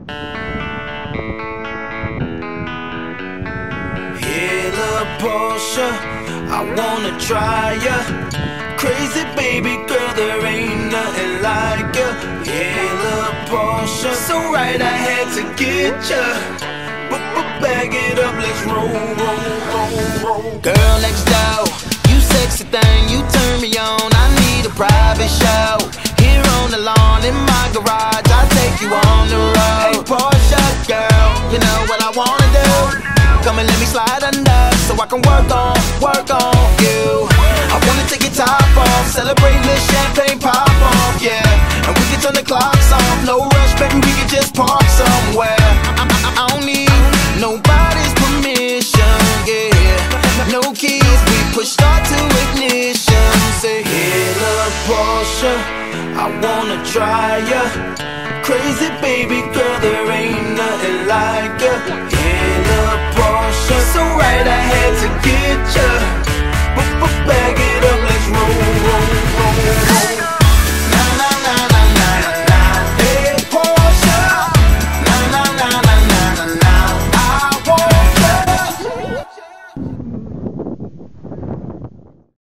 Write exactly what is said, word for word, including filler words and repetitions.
Hey, lil' Portia, I wanna try ya. Crazy baby girl, there ain't nothing like ya. Hey, lil' Portia, so right I had to get ya. Bag it up, let's roll, roll, roll, roll. Girl next door, you sexy thing, you turn me on. I need a private show. Here on the lawn in my garage, I'll take you on the road. Hey Portia, girl, you know what I wanna do. Come and let me slide under, so I can work on, work on you. I wanna take your top off, celebrate this champagne pop off, yeah. And we can turn the clocks off, no rush, baby, we can just park somewhere. I, I, I don't need nobody's permission, yeah. No keys, we push start to ignition. Say, hey, lil' Portia, I wanna try ya. Crazy baby girl, there ain't nothing like ya. Hey, lil' Portia, so right I had to get ya.